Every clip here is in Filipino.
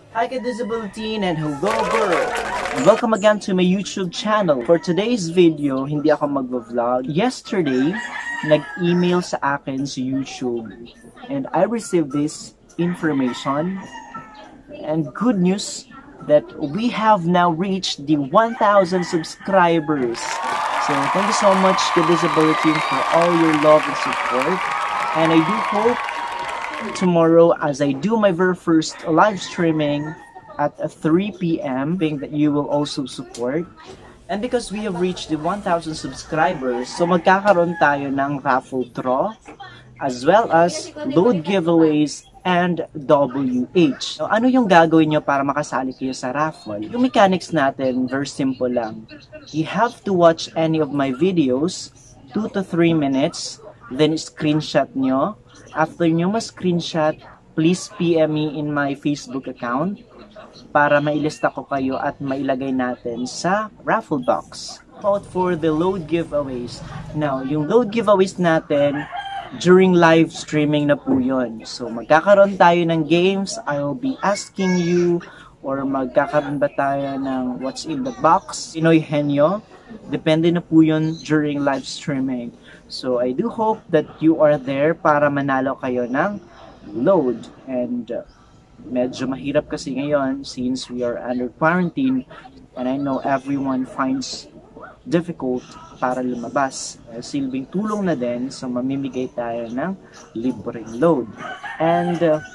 Hi Ka-ThusABILITEEN and hello world! Welcome again to my YouTube channel. For today's video, hindi ako mag-vlog. Yesterday, nag-email sa akin sa YouTube and I received this information and good news that we have now reached the 1,000 subscribers. So thank you so much Ka-ThusABILITEEN for all your love and support, and I do hope tomorrow as I do my very first live streaming at 3 p.m. that you will also support. And because we have reached the 1,000 subscribers, so magkakaroon tayo ng raffle draw as well as load giveaways and WH. So, ano yung gagawin nyo para makasali kayo sa raffle? Yung mechanics natin, very simple lang. You have to watch any of my videos 2 to 3 minutes, then screenshot nyo. After nyo ma-screenshot, please PM me in my Facebook account para mailista ko kayo at mailagay natin sa raffle box. About for the load giveaways. Now, yung load giveaways natin, during live streaming na po yun. So, magkakaroon tayo ng games. I will be asking you, or magkakaroon ba tayo ng what's in the box, Pinoy Henyo. Depende na po yun during live streaming. So, I do hope that you are there para manalo kayo ng load. And medyo mahirap kasi ngayon since we are under quarantine and I know everyone finds difficult para lumabas. Silbing tulong na din, so mamimigay tayo ng libreng load. And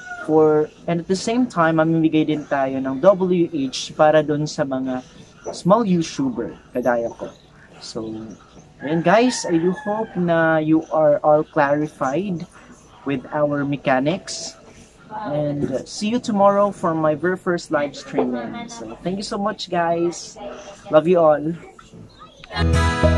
at the same time, mamimigay din tayo ng WH para dun sa mga small YouTuber kagaya ko. So, and guys, I do hope na you are all clarified with our mechanics. And see you tomorrow for my very first live streaming. So, thank you so much guys. Love you all.